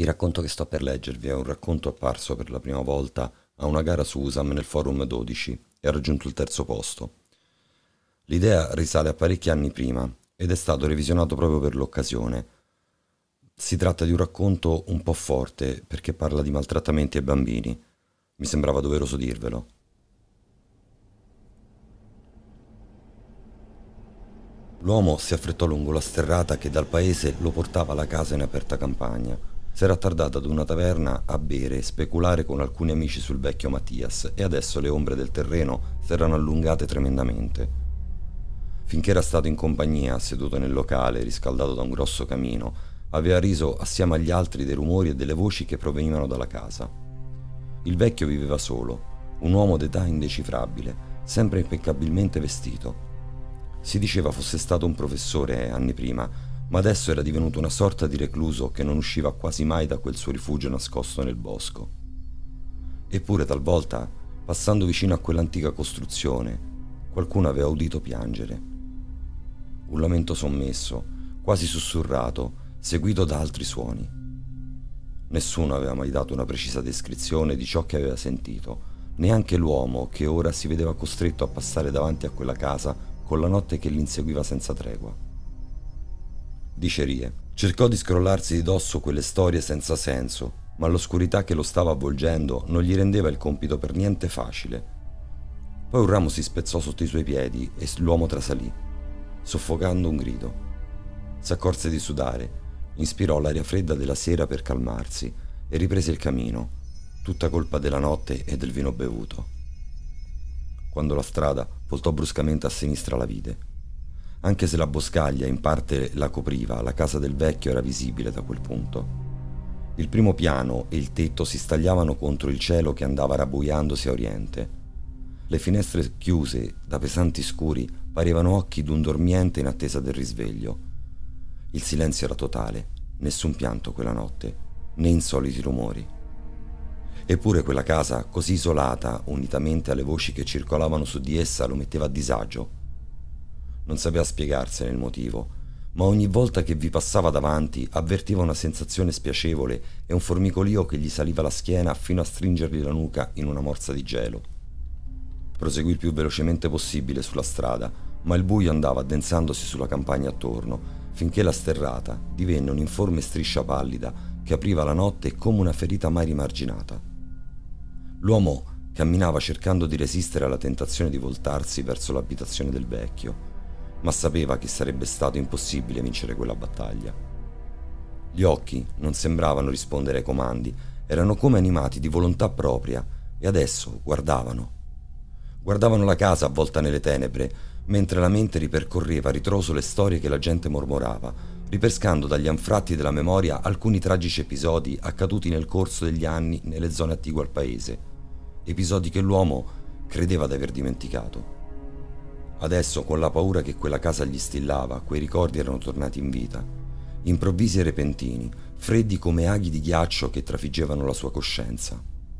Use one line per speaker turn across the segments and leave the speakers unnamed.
Il racconto che sto per leggervi è un racconto apparso per la prima volta a una gara su Usam nel forum 12 e ha raggiunto il terzo posto. L'idea risale a parecchi anni prima ed è stato revisionato proprio per l'occasione. Si tratta di un racconto un po' forte perché parla di maltrattamenti ai bambini. Mi sembrava doveroso dirvelo. L'uomo si affrettò lungo la sterrata che dal paese lo portava alla casa in aperta campagna. S'era attardato ad una taverna a bere e speculare con alcuni amici sul vecchio Mattias e adesso le ombre del terreno si erano allungate tremendamente. Finché era stato in compagnia, seduto nel locale, riscaldato da un grosso camino, aveva riso assieme agli altri dei rumori e delle voci che provenivano dalla casa. Il vecchio viveva solo, un uomo d'età indecifrabile, sempre impeccabilmente vestito. Si diceva fosse stato un professore anni prima, ma adesso era divenuto una sorta di recluso che non usciva quasi mai da quel suo rifugio nascosto nel bosco. Eppure talvolta, passando vicino a quell'antica costruzione, qualcuno aveva udito piangere. Un lamento sommesso, quasi sussurrato, seguito da altri suoni. Nessuno aveva mai dato una precisa descrizione di ciò che aveva sentito, neanche l'uomo che ora si vedeva costretto a passare davanti a quella casa con la notte che l'inseguiva senza tregua. Dicerie. Cercò di scrollarsi di dosso quelle storie senza senso, ma l'oscurità che lo stava avvolgendo non gli rendeva il compito per niente facile. Poi un ramo si spezzò sotto i suoi piedi e l'uomo trasalì, soffocando un grido. S'accorse di sudare, inspirò l'aria fredda della sera per calmarsi e riprese il cammino, tutta colpa della notte e del vino bevuto. Quando la strada voltò bruscamente a sinistra la vide. Anche se la boscaglia in parte la copriva, la casa del vecchio era visibile da quel punto. Il primo piano e il tetto si stagliavano contro il cielo che andava rabbuiandosi a oriente. Le finestre chiuse da pesanti scuri parevano occhi d'un dormiente in attesa del risveglio. Il silenzio era totale, nessun pianto quella notte, né insoliti rumori. Eppure quella casa, così isolata, unitamente alle voci che circolavano su di essa, lo metteva a disagio. Non sapeva spiegarsene il motivo, ma ogni volta che vi passava davanti avvertiva una sensazione spiacevole e un formicolio che gli saliva alla schiena fino a stringergli la nuca in una morsa di gelo. Proseguì il più velocemente possibile sulla strada, ma il buio andava addensandosi sulla campagna attorno, finché la sterrata divenne un'informe striscia pallida che apriva la notte come una ferita mai rimarginata. L'uomo camminava cercando di resistere alla tentazione di voltarsi verso l'abitazione del vecchio, ma sapeva che sarebbe stato impossibile vincere quella battaglia. Gli occhi non sembravano rispondere ai comandi, erano come animati di volontà propria e adesso guardavano. Guardavano la casa avvolta nelle tenebre, mentre la mente ripercorreva a ritroso le storie che la gente mormorava, ripescando dagli anfratti della memoria alcuni tragici episodi accaduti nel corso degli anni nelle zone attigue al paese, episodi che l'uomo credeva di aver dimenticato. Adesso, con la paura che quella casa gli stillava, quei ricordi erano tornati in vita, improvvisi e repentini, freddi come aghi di ghiaccio che trafiggevano la sua coscienza.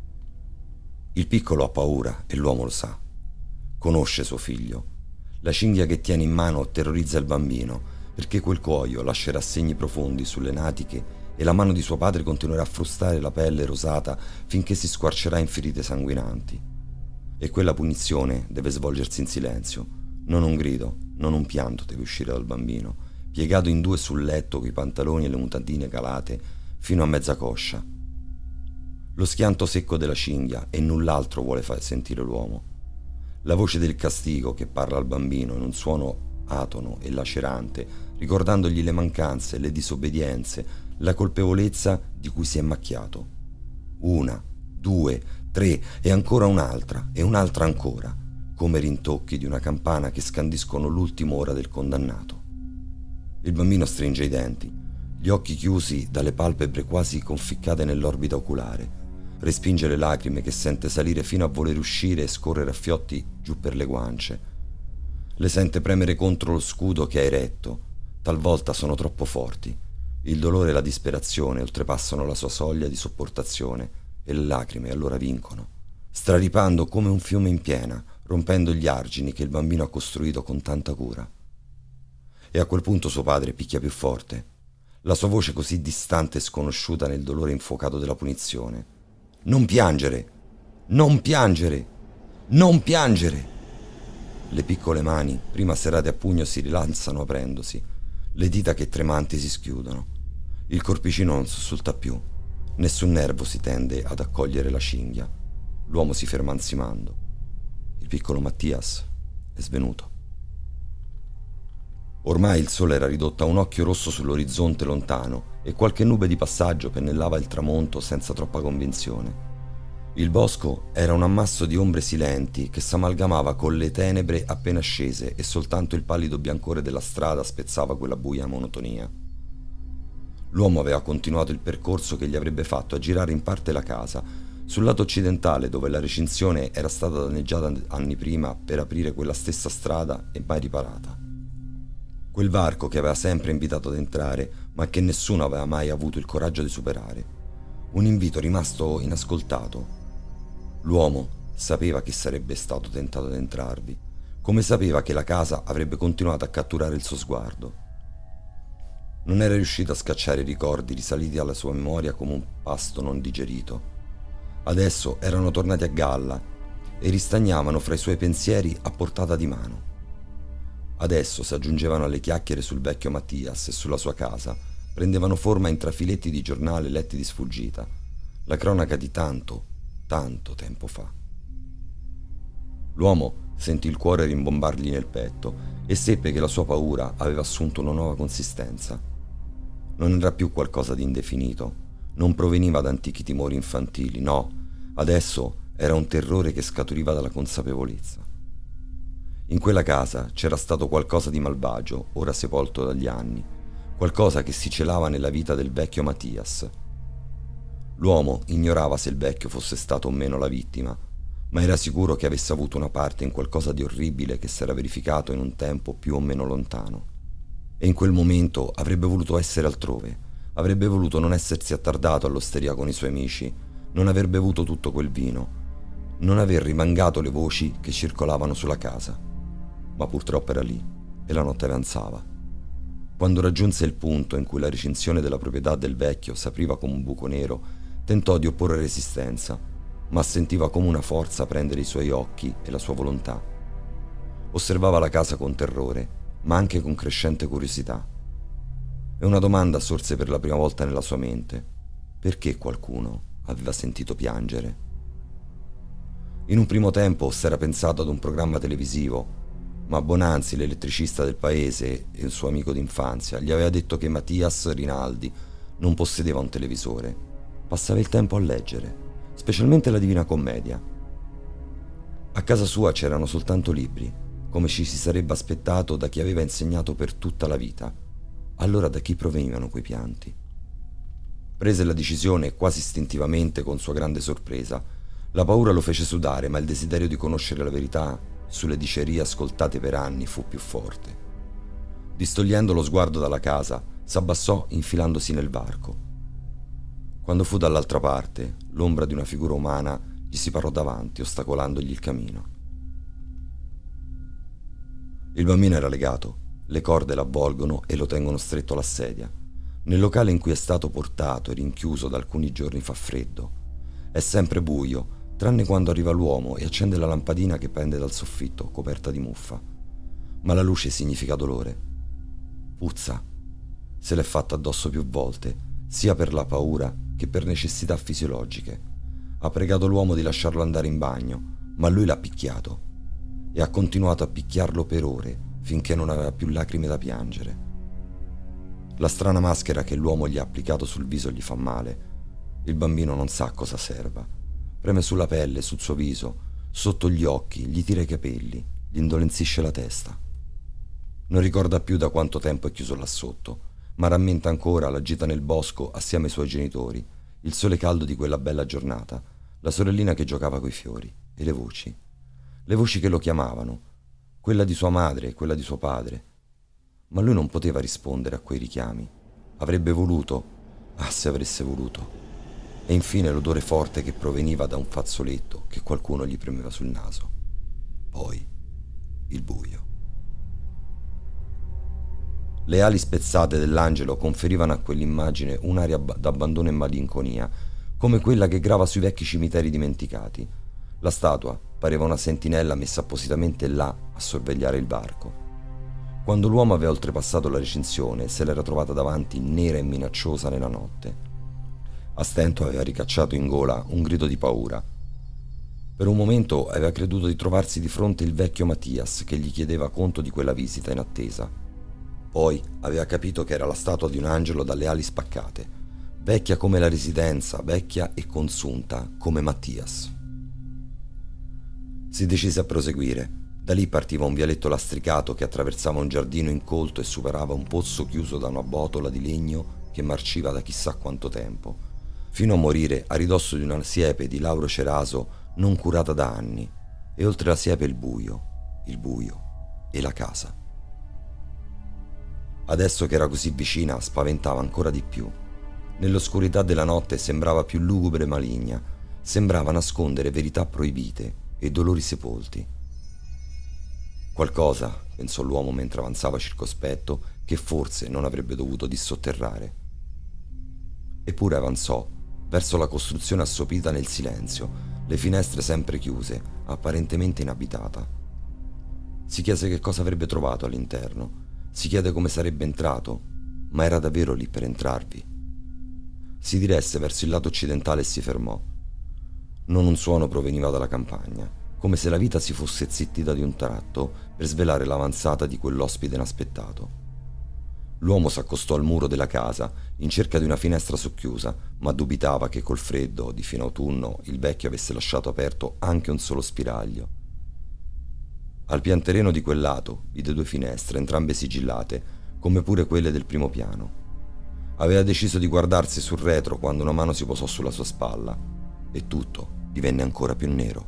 Il piccolo ha paura e l'uomo lo sa. Conosce suo figlio. La cinghia che tiene in mano terrorizza il bambino, perché quel cuoio lascerà segni profondi sulle natiche e la mano di suo padre continuerà a frustare la pelle rosata finché si squarcerà in ferite sanguinanti. E quella punizione deve svolgersi in silenzio. Non un grido, non un pianto deve uscire dal bambino, piegato in due sul letto coi pantaloni e le mutandine calate fino a mezza coscia. Lo schianto secco della cinghia e null'altro vuole far sentire l'uomo. La voce del castigo che parla al bambino in un suono atono e lacerante, ricordandogli le mancanze, le disobbedienze, la colpevolezza di cui si è macchiato. Una, due, tre e ancora un'altra e un'altra ancora, come rintocchi di una campana che scandiscono l'ultima ora del condannato. Il bambino stringe i denti, gli occhi chiusi dalle palpebre quasi conficcate nell'orbita oculare. Respinge le lacrime che sente salire fino a voler uscire e scorrere a fiotti giù per le guance. Le sente premere contro lo scudo che ha eretto. Talvolta sono troppo forti. Il dolore e la disperazione oltrepassano la sua soglia di sopportazione e le lacrime allora vincono, straripando come un fiume in piena, rompendo gli argini che il bambino ha costruito con tanta cura. E a quel punto suo padre picchia più forte. la sua voce così distante e sconosciuta nel dolore infuocato della punizione. «Non piangere! Non piangere! Non piangere!» Le piccole mani, prima serrate a pugno, si rilassano aprendosi, le dita che tremanti si schiudono. Il corpicino non sussulta più, nessun nervo si tende ad accogliere la cinghia. L'uomo si ferma ansimando. Il piccolo Mattias è svenuto. Ormai il sole era ridotto a un occhio rosso sull'orizzonte lontano e qualche nube di passaggio pennellava il tramonto senza troppa convinzione. Il bosco era un ammasso di ombre silenti che s'amalgamava con le tenebre appena scese e soltanto il pallido biancore della strada spezzava quella buia monotonia. L'uomo aveva continuato il percorso che gli avrebbe fatto aggirare in parte la casa, sul lato occidentale dove la recinzione era stata danneggiata anni prima per aprire quella stessa strada e mai riparata. Quel varco che aveva sempre invitato ad entrare, ma che nessuno aveva mai avuto il coraggio di superare. Un invito rimasto inascoltato. L'uomo sapeva che sarebbe stato tentato ad entrarvi, come sapeva che la casa avrebbe continuato a catturare il suo sguardo. Non era riuscito a scacciare i ricordi risaliti alla sua memoria come un pasto non digerito. Adesso erano tornati a galla e ristagnavano fra i suoi pensieri a portata di mano. Adesso si aggiungevano alle chiacchiere sul vecchio Mattias e sulla sua casa, prendevano forma in trafiletti di giornale letti di sfuggita, la cronaca di tanto tempo fa. L'uomo sentì il cuore rimbombargli nel petto e seppe che la sua paura aveva assunto una nuova consistenza. Non era più qualcosa di indefinito, non proveniva da antichi timori infantili, no, adesso era un terrore che scaturiva dalla consapevolezza. In quella casa c'era stato qualcosa di malvagio, ora sepolto dagli anni, qualcosa che si celava nella vita del vecchio Mattias. L'uomo ignorava se il vecchio fosse stato o meno la vittima, ma era sicuro che avesse avuto una parte in qualcosa di orribile che si era verificato in un tempo più o meno lontano. E in quel momento avrebbe voluto essere altrove, avrebbe voluto non essersi attardato all'osteria con i suoi amici, non aver bevuto tutto quel vino, non aver rimangato le voci che circolavano sulla casa. Ma purtroppo era lì e la notte avanzava. Quando raggiunse il punto in cui la recinzione della proprietà del vecchio s'apriva come un buco nero, tentò di opporre resistenza, ma sentiva come una forza prendere i suoi occhi e la sua volontà. Osservava la casa con terrore, ma anche con crescente curiosità. E una domanda sorse per la prima volta nella sua mente: perché qualcuno aveva sentito piangere? In un primo tempo s'era pensato ad un programma televisivo, ma Bonanzi, l'elettricista del paese e il suo amico d'infanzia, gli aveva detto che Mattias Rinaldi non possedeva un televisore. Passava il tempo a leggere, specialmente la Divina Commedia. A casa sua c'erano soltanto libri, come ci si sarebbe aspettato da chi aveva insegnato per tutta la vita. Allora da chi provenivano quei pianti? Prese la decisione quasi istintivamente con sua grande sorpresa. La paura lo fece sudare, ma il desiderio di conoscere la verità sulle dicerie ascoltate per anni fu più forte. Distogliendo lo sguardo dalla casa, s'abbassò infilandosi nel varco. Quando fu dall'altra parte, l'ombra di una figura umana gli si parò davanti, ostacolandogli il cammino. Il bambino era legato, le corde l'avvolgono e lo tengono stretto alla sedia. Nel locale in cui è stato portato e rinchiuso da alcuni giorni fa freddo. È sempre buio, tranne quando arriva l'uomo e accende la lampadina che pende dal soffitto, coperta di muffa. Ma la luce significa dolore. Puzza. Se l'è fatta addosso più volte, sia per la paura che per necessità fisiologiche. Ha pregato l'uomo di lasciarlo andare in bagno, ma lui l'ha picchiato e ha continuato a picchiarlo per ore finché non aveva più lacrime da piangere. La strana maschera che l'uomo gli ha applicato sul viso gli fa male. Il bambino non sa cosa serva. Preme sulla pelle, sul suo viso, sotto gli occhi, gli tira i capelli, gli indolenzisce la testa. Non ricorda più da quanto tempo è chiuso là sotto, ma rammenta ancora la gita nel bosco assieme ai suoi genitori, il sole caldo di quella bella giornata, la sorellina che giocava coi fiori e le voci che lo chiamavano, quella di sua madre e quella di suo padre. Ma lui non poteva rispondere a quei richiami. Avrebbe voluto, se avesse voluto. E infine l'odore forte che proveniva da un fazzoletto che qualcuno gli premeva sul naso. Poi il buio. Le ali spezzate dell'angelo conferivano a quell'immagine un'aria d'abbandono e malinconia, come quella che grava sui vecchi cimiteri dimenticati. La statua pareva una sentinella messa appositamente là a sorvegliare il varco. Quando l'uomo aveva oltrepassato la recinzione, se l'era trovata davanti nera e minacciosa nella notte. A stento aveva ricacciato in gola un grido di paura. Per un momento aveva creduto di trovarsi di fronte il vecchio Mattias che gli chiedeva conto di quella visita in attesa. Poi aveva capito che era la statua di un angelo dalle ali spaccate, vecchia come la residenza, vecchia e consunta come Mattias. Si decise a proseguire. Da lì partiva un vialetto lastricato che attraversava un giardino incolto e superava un pozzo chiuso da una botola di legno che marciva da chissà quanto tempo, fino a morire a ridosso di una siepe di lauro ceraso non curata da anni, e oltre la siepe il buio e la casa. Adesso che era così vicina spaventava ancora di più. Nell'oscurità della notte sembrava più lugubre e maligna, sembrava nascondere verità proibite e dolori sepolti. Qualcosa, pensò l'uomo mentre avanzava circospetto, che forse non avrebbe dovuto dissotterrare. Eppure avanzò, verso la costruzione assopita nel silenzio, le finestre sempre chiuse, apparentemente inabitata. Si chiese che cosa avrebbe trovato all'interno, si chiede come sarebbe entrato, ma era davvero lì per entrarvi. Si diresse verso il lato occidentale e si fermò. Non un suono proveniva dalla campagna, come se la vita si fosse zittita di un tratto per svelare l'avanzata di quell'ospite inaspettato. L'uomo s'accostò al muro della casa in cerca di una finestra socchiusa, ma dubitava che col freddo di fine autunno il vecchio avesse lasciato aperto anche un solo spiraglio. Al pianterreno di quel lato vide 2 finestre, entrambe sigillate, come pure quelle del primo piano. Aveva deciso di guardarsi sul retro quando una mano si posò sulla sua spalla e tutto divenne ancora più nero.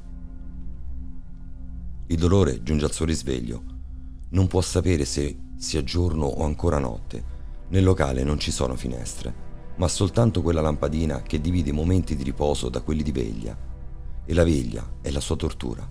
Il dolore giunge al suo risveglio. Non può sapere se sia giorno o ancora notte. Nel locale non ci sono finestre, ma soltanto quella lampadina che divide i momenti di riposo da quelli di veglia. E la veglia è la sua tortura.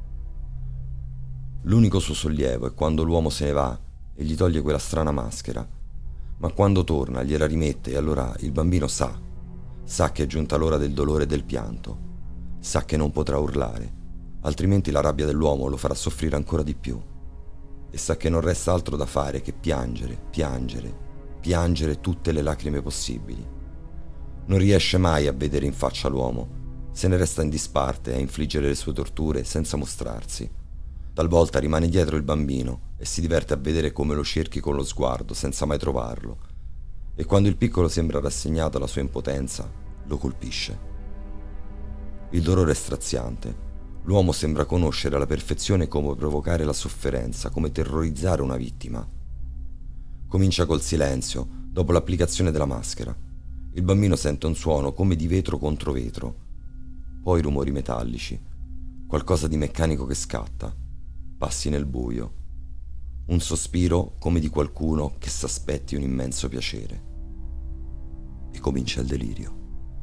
L'unico suo sollievo è quando l'uomo se ne va e gli toglie quella strana maschera. Ma quando torna gliela rimette e allora il bambino sa che è giunta l'ora del dolore e del pianto. Sa che non potrà urlare, altrimenti la rabbia dell'uomo lo farà soffrire ancora di più. E sa che non resta altro da fare che piangere, piangere, piangere tutte le lacrime possibili. Non riesce mai a vedere in faccia l'uomo, se ne resta in disparte a infliggere le sue torture senza mostrarsi. Talvolta rimane dietro il bambino e si diverte a vedere come lo cerchi con lo sguardo senza mai trovarlo. E quando il piccolo sembra rassegnato alla sua impotenza, lo colpisce. Il dolore è straziante. L'uomo sembra conoscere alla perfezione come provocare la sofferenza, come terrorizzare una vittima. Comincia col silenzio, dopo l'applicazione della maschera. Il bambino sente un suono come di vetro contro vetro, poi rumori metallici, qualcosa di meccanico che scatta, passi nel buio, un sospiro come di qualcuno che s'aspetti un immenso piacere. E comincia il delirio.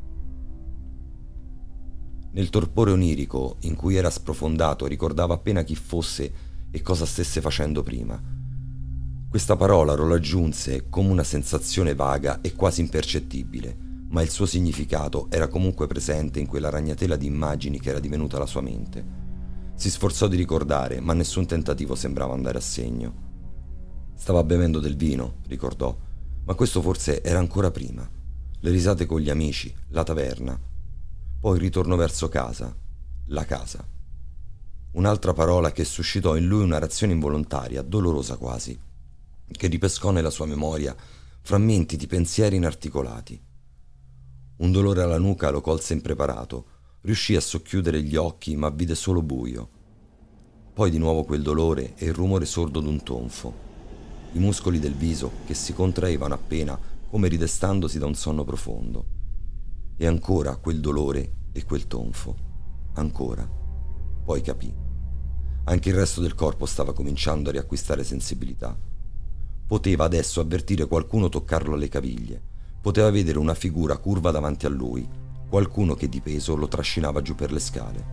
Nel torpore onirico in cui era sprofondato ricordava appena chi fosse e cosa stesse facendo prima. Questa parola lo raggiunse come una sensazione vaga e quasi impercettibile, ma il suo significato era comunque presente in quella ragnatela di immagini che era divenuta la sua mente. Si sforzò di ricordare, ma nessun tentativo sembrava andare a segno. Stava bevendo del vino, ricordò, ma questo forse era ancora prima. Le risate con gli amici, la taverna. Poi ritornò verso casa, la casa. Un'altra parola che suscitò in lui una reazione involontaria, dolorosa quasi, che ripescò nella sua memoria frammenti di pensieri inarticolati. Un dolore alla nuca lo colse impreparato, riuscì a socchiudere gli occhi ma vide solo buio. Poi di nuovo quel dolore e il rumore sordo d'un tonfo, i muscoli del viso che si contraevano appena come ridestandosi da un sonno profondo. E ancora quel dolore e quel tonfo. Ancora. Poi capì. Anche il resto del corpo stava cominciando a riacquistare sensibilità. Poteva adesso avvertire qualcuno toccarlo alle caviglie. Poteva vedere una figura curva davanti a lui, qualcuno che di peso lo trascinava giù per le scale.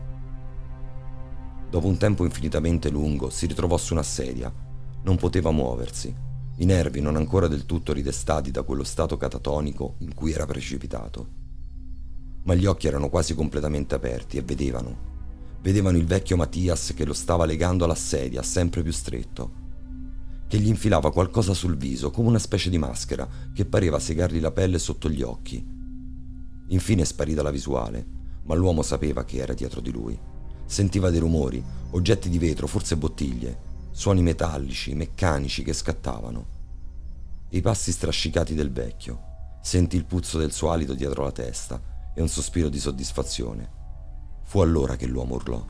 Dopo un tempo infinitamente lungo si ritrovò su una sedia. Non poteva muoversi. i nervi non ancora del tutto ridestati da quello stato catatonico in cui era precipitato. Ma gli occhi erano quasi completamente aperti e vedevano il vecchio Mattias che lo stava legando alla sedia sempre più stretto, che gli infilava qualcosa sul viso come una specie di maschera che pareva segargli la pelle sotto gli occhi. Infine sparì dalla visuale, ma l'uomo sapeva che era dietro di lui. Sentiva dei rumori, oggetti di vetro, forse bottiglie, suoni metallici, meccanici che scattavano. E i passi strascicati del vecchio. Sentì il puzzo del suo alito dietro la testa e un sospiro di soddisfazione. Fu allora che l'uomo urlò.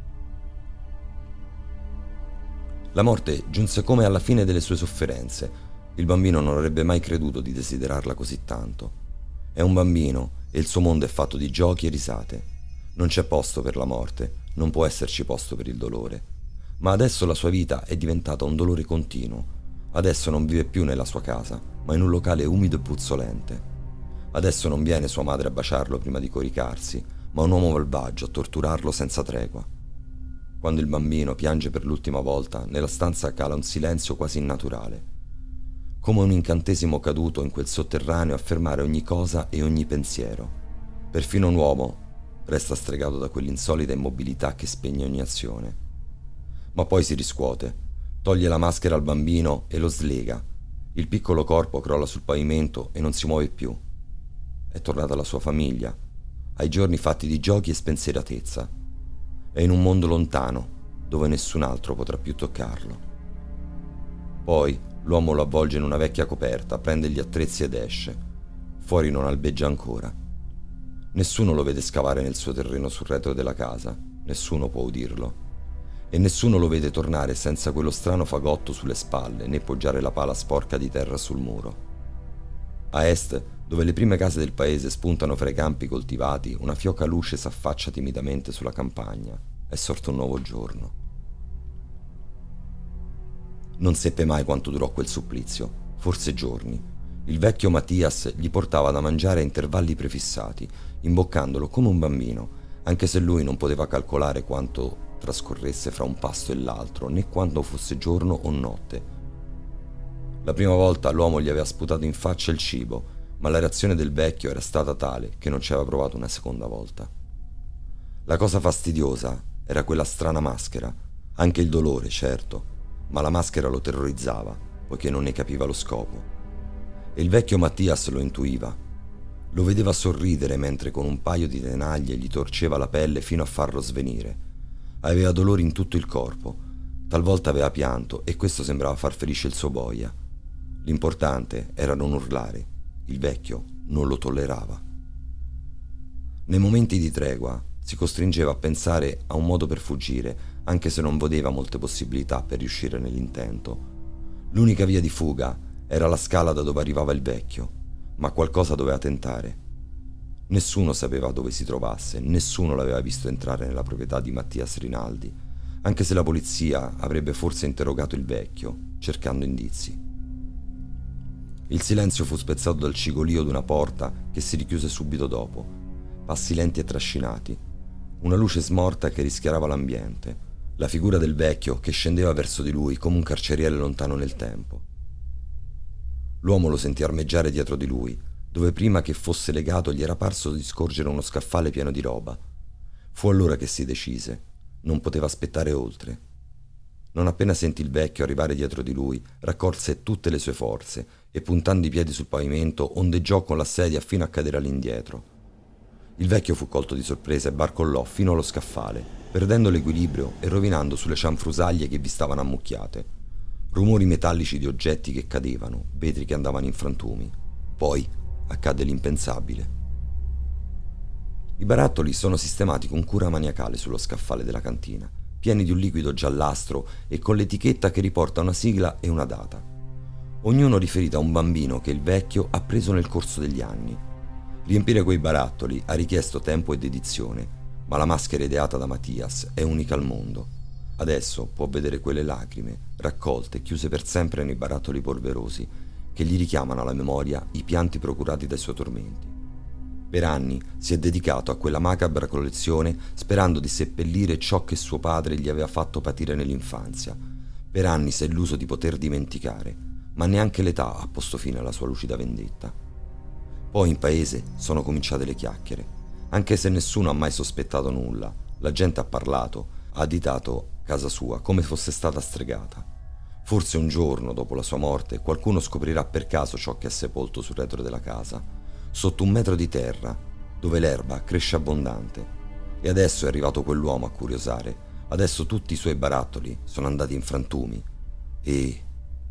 La morte giunse come alla fine delle sue sofferenze. Il bambino non avrebbe mai creduto di desiderarla così tanto. È un bambino e il suo mondo è fatto di giochi e risate. Non c'è posto per la morte, non può esserci posto per il dolore. Ma adesso la sua vita è diventata un dolore continuo. Adesso non vive più nella sua casa, ma in un locale umido e puzzolente. Adesso non viene sua madre a baciarlo prima di coricarsi, ma un uomo malvagio a torturarlo senza tregua. Quando il bambino piange per l'ultima volta, nella stanza cala un silenzio quasi innaturale, come un incantesimo caduto in quel sotterraneo a fermare ogni cosa e ogni pensiero. Perfino un uomo resta stregato da quell'insolita immobilità che spegne ogni azione. Ma poi si riscuote, toglie la maschera al bambino e lo slega. Il piccolo corpo crolla sul pavimento e non si muove più. È tornato alla sua famiglia, ai giorni fatti di giochi e spensieratezza. È in un mondo lontano, dove nessun altro potrà più toccarlo. Poi l'uomo lo avvolge in una vecchia coperta, prende gli attrezzi ed esce. Fuori non albeggia ancora. Nessuno lo vede scavare nel suo terreno sul retro della casa, nessuno può udirlo. E nessuno lo vede tornare senza quello strano fagotto sulle spalle, né poggiare la pala sporca di terra sul muro. A est, dove le prime case del paese spuntano fra i campi coltivati, una fioca luce s'affaccia timidamente sulla campagna. È sorto un nuovo giorno. Non seppe mai quanto durò quel supplizio, forse giorni. Il vecchio Mattias gli portava da mangiare a intervalli prefissati, imboccandolo come un bambino, anche se lui non poteva calcolare quanto trascorresse fra un pasto e l'altro, né quando fosse giorno o notte. La prima volta l'uomo gli aveva sputato in faccia il cibo, ma la reazione del vecchio era stata tale che non ci aveva provato una seconda volta. La cosa fastidiosa era quella strana maschera, anche il dolore, certo, ma la maschera lo terrorizzava, poiché non ne capiva lo scopo. E il vecchio Mattias lo intuiva. Lo vedeva sorridere mentre con un paio di tenaglie gli torceva la pelle fino a farlo svenire. Aveva dolori in tutto il corpo, talvolta aveva pianto e questo sembrava far felice il suo boia. L'importante era non urlare, il vecchio non lo tollerava. Nei momenti di tregua si costringeva a pensare a un modo per fuggire, anche se non vedeva molte possibilità per riuscire nell'intento. L'unica via di fuga era la scala da dove arrivava il vecchio, ma qualcosa doveva tentare. Nessuno sapeva dove si trovasse, nessuno l'aveva visto entrare nella proprietà di Mattias Rinaldi, anche se la polizia avrebbe forse interrogato il vecchio, cercando indizi. Il silenzio fu spezzato dal cigolio di una porta che si richiuse subito dopo, passi lenti e trascinati, una luce smorta che rischiarava l'ambiente, la figura del vecchio che scendeva verso di lui come un carceriere lontano nel tempo. L'uomo lo sentì armeggiare dietro di lui, dove prima che fosse legato gli era parso di scorgere uno scaffale pieno di roba. Fu allora che si decise, non poteva aspettare oltre. Non appena sentì il vecchio arrivare dietro di lui, raccolse tutte le sue forze e puntando i piedi sul pavimento ondeggiò con la sedia fino a cadere all'indietro. Il vecchio fu colto di sorpresa e barcollò fino allo scaffale, perdendo l'equilibrio e rovinando sulle cianfrusaglie che vi stavano ammucchiate. Rumori metallici di oggetti che cadevano, vetri che andavano in frantumi. Poi accadde l'impensabile. I barattoli sono sistemati con cura maniacale sullo scaffale della cantina, pieni di un liquido giallastro e con l'etichetta che riporta una sigla e una data. Ognuno riferito a un bambino che il vecchio ha preso nel corso degli anni. Riempire quei barattoli ha richiesto tempo e dedizione, ma la maschera ideata da Mattias è unica al mondo. Adesso può vedere quelle lacrime, raccolte e chiuse per sempre nei barattoli polverosi, che gli richiamano alla memoria i pianti procurati dai suoi tormenti. Per anni si è dedicato a quella macabra collezione sperando di seppellire ciò che suo padre gli aveva fatto patire nell'infanzia. Per anni si è illuso di poter dimenticare, ma neanche l'età ha posto fine alla sua lucida vendetta. Poi in paese sono cominciate le chiacchiere, anche se nessuno ha mai sospettato nulla. La gente ha parlato, ha additato casa sua come fosse stata stregata. Forse un giorno dopo la sua morte qualcuno scoprirà per caso ciò che è sepolto sul retro della casa, sotto 1 metro di terra, dove l'erba cresce abbondante. E adesso è arrivato quell'uomo a curiosare. Adesso tutti i suoi barattoli sono andati in frantumi. E...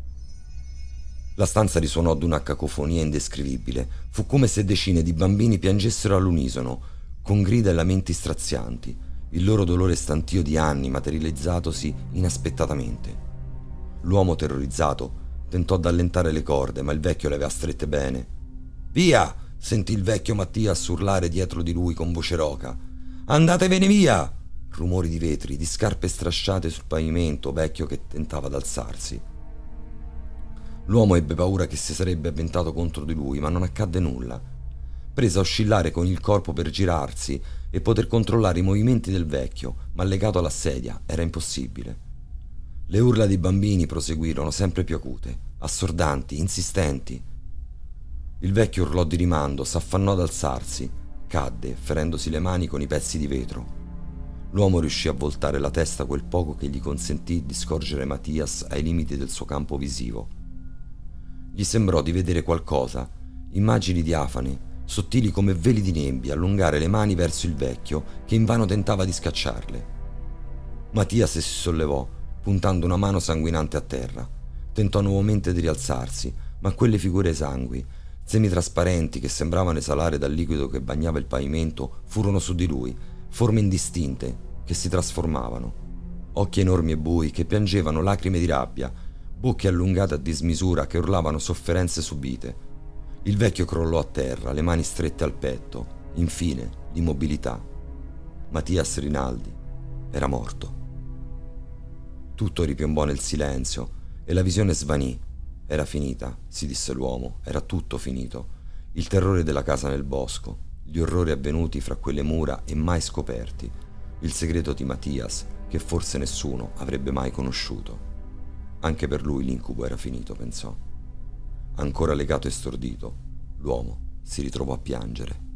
La stanza risuonò d'una cacofonia indescrivibile. Fu come se decine di bambini piangessero all'unisono, con grida e lamenti strazianti, il loro dolore stantio di anni materializzatosi inaspettatamente. L'uomo terrorizzato tentò d'allentare le corde, ma il vecchio le aveva strette bene. «Via!» sentì il vecchio Mattias urlare dietro di lui con voce roca. «Andatevene via!» Rumori di vetri, di scarpe strasciate sul pavimento, vecchio che tentava d'alzarsi. L'uomo ebbe paura che si sarebbe avventato contro di lui, ma non accadde nulla. Prese a oscillare con il corpo per girarsi e poter controllare i movimenti del vecchio, ma legato alla sedia era impossibile. Le urla dei bambini proseguirono sempre più acute, assordanti, insistenti. Il vecchio urlò di rimando, s'affannò ad alzarsi, cadde, ferendosi le mani con i pezzi di vetro. L'uomo riuscì a voltare la testa quel poco che gli consentì di scorgere Mattias ai limiti del suo campo visivo. Gli sembrò di vedere qualcosa, immagini diafane, sottili come veli di nebbia, allungare le mani verso il vecchio che invano tentava di scacciarle. Mattias si sollevò, puntando una mano sanguinante a terra. Tentò nuovamente di rialzarsi, ma quelle figure esangui, semitrasparenti che sembravano esalare dal liquido che bagnava il pavimento, furono su di lui, forme indistinte che si trasformavano. Occhi enormi e bui che piangevano lacrime di rabbia, bocche allungate a dismisura che urlavano sofferenze subite. Il vecchio crollò a terra, le mani strette al petto, infine l'immobilità. Mattias Rinaldi era morto. Tutto ripiombò nel silenzio e la visione svanì. Era finita, si disse l'uomo, era tutto finito. Il terrore della casa nel bosco, gli orrori avvenuti fra quelle mura e mai scoperti, il segreto di Mattias che forse nessuno avrebbe mai conosciuto. Anche per lui l'incubo era finito, pensò. Ancora legato e stordito, l'uomo si ritrovò a piangere.